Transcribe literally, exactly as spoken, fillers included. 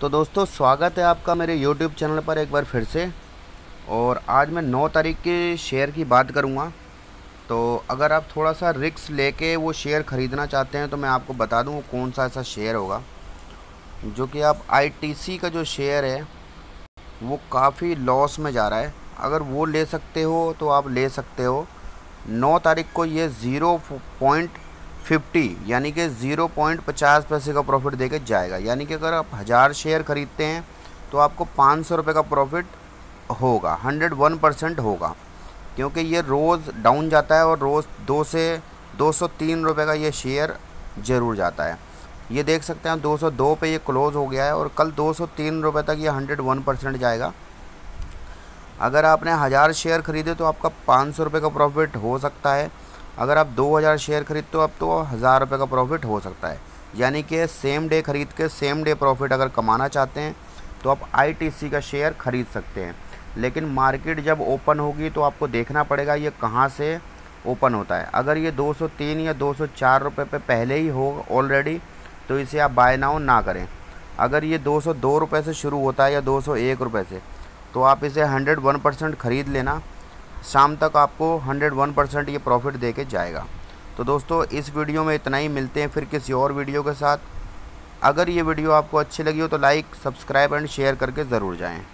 तो दोस्तों स्वागत है आपका मेरे यूट्यूब चैनल पर एक बार फिर से। और आज मैं नौ तारीख के शेयर की बात करूंगा। तो अगर आप थोड़ा सा रिस्क लेके वो शेयर ख़रीदना चाहते हैं तो मैं आपको बता दूं वो कौन सा ऐसा शेयर होगा जो कि आप आईटीसी का जो शेयर है वो काफ़ी लॉस में जा रहा है। अगर वो ले सकते हो तो आप ले सकते हो। नौ तारीख को ये ज़ीरो पॉइंट फिफ्टी यानी कि ज़ीरो पॉइंट पचास पैसे का प्रॉफिट देके जाएगा। यानी कि अगर आप हज़ार शेयर ख़रीदते हैं तो आपको पाँच सौ रुपये का प्रॉफिट होगा, हंड्रेड वन परसेंट होगा। क्योंकि ये रोज़ डाउन जाता है और रोज़ दो से दो सौ तीन रुपये का ये शेयर ज़रूर जाता है। ये देख सकते हैं दो सौ दो पे ये क्लोज़ हो गया है और कल दो सौ तीन रुपये तक ये हंड्रेड वन परसेंट जाएगा। अगर आपने हज़ार शेयर ख़रीदे तो आपका पाँच सौ रुपये का प्रॉफिट हो सकता है। अगर आप दो हज़ार शेयर खरीदते हो अब तो हज़ार रुपये का प्रॉफिट हो सकता है। यानी कि सेम डे ख़रीद के सेम डे प्रॉफिट अगर कमाना चाहते हैं तो आप आईटीसी का शेयर ख़रीद सकते हैं। लेकिन मार्केट जब ओपन होगी तो आपको देखना पड़ेगा ये कहाँ से ओपन होता है। अगर ये दो सौ तीन या दो सौ चार रुपये पे पहले ही हो ऑलरेडी तो इसे आप बाय नाउ ना करें। अगर ये दो सौ दो रुपये से शुरू होता है या दो सौ एक रुपये से तो आप इसे हंड्रेड वन परसेंट ख़रीद लेना। शाम तक आपको हंड्रेड वन परसेंट ये प्रॉफिट दे के जाएगा। तो दोस्तों इस वीडियो में इतना ही, मिलते हैं फिर किसी और वीडियो के साथ। अगर ये वीडियो आपको अच्छी लगी हो तो लाइक, सब्सक्राइब एंड शेयर करके ज़रूर जाएं।